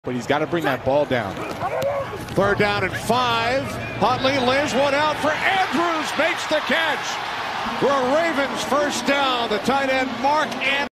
But he's got to bring that ball down. 3rd down and 5. Huntley lays one out for Andrews. Makes the catch. For a Ravens first down, the tight end Mark Andrews.